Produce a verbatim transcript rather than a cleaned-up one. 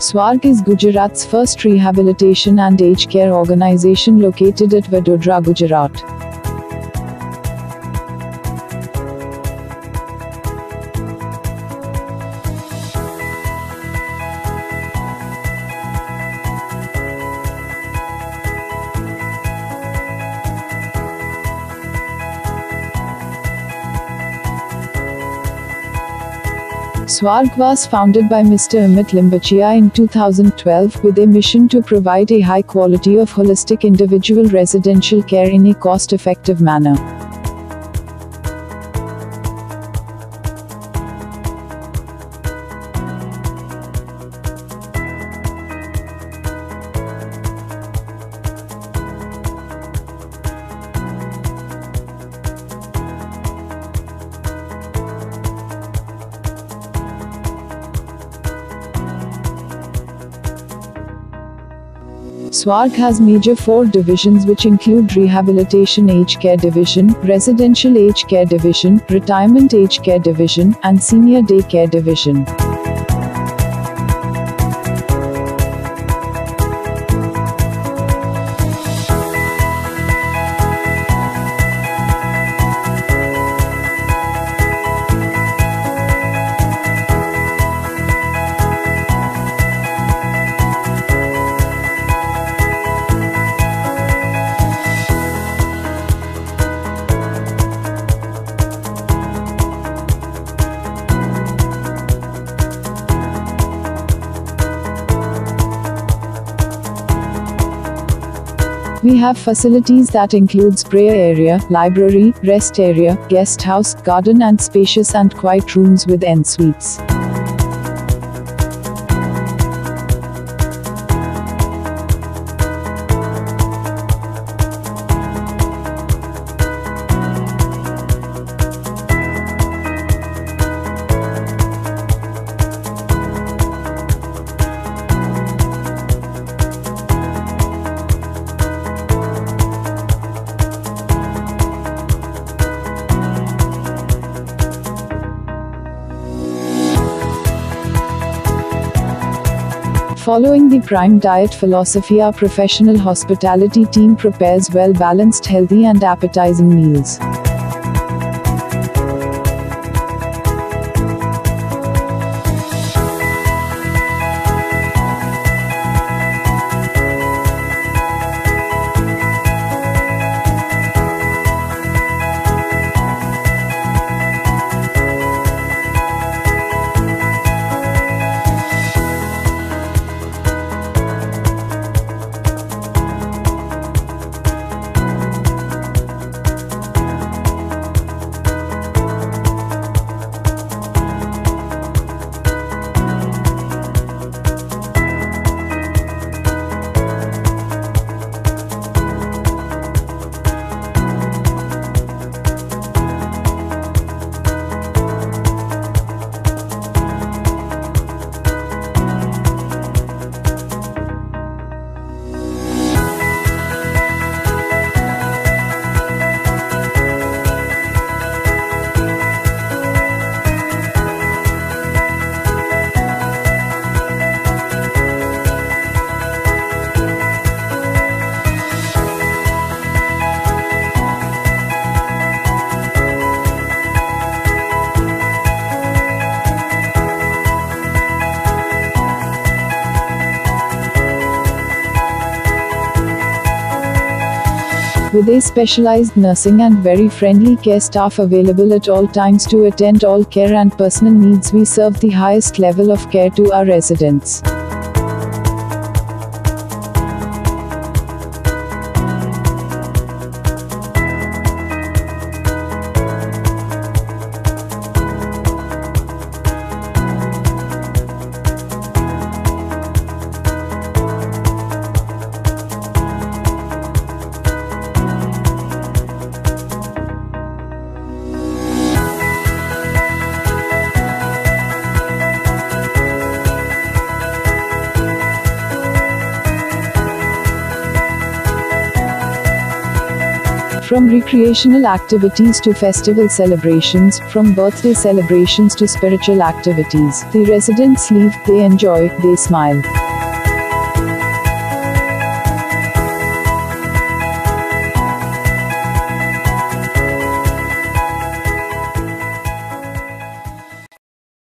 Swarg is Gujarat's first rehabilitation and aged care organization located at Vadodara, Gujarat. Swarg was founded by Mister Amit Limbachia in two thousand twelve with a mission to provide a high quality of holistic individual residential care in a cost-effective manner. Swarg has major four divisions which include Rehabilitation Aged Care Division, Residential Aged Care Division, Retirement Aged Care Division, and Senior Day Care Division. We have facilities that includes prayer area, library, rest area, guest house, garden and spacious and quiet rooms with en-suites. Following the Prime Diet philosophy, our professional hospitality team prepares well-balanced, healthy and appetizing meals. With a specialized nursing and very friendly care staff available at all times to attend all care and personal needs, we serve the highest level of care to our residents. From recreational activities to festival celebrations, from birthday celebrations to spiritual activities, the residents live, they enjoy, they smile.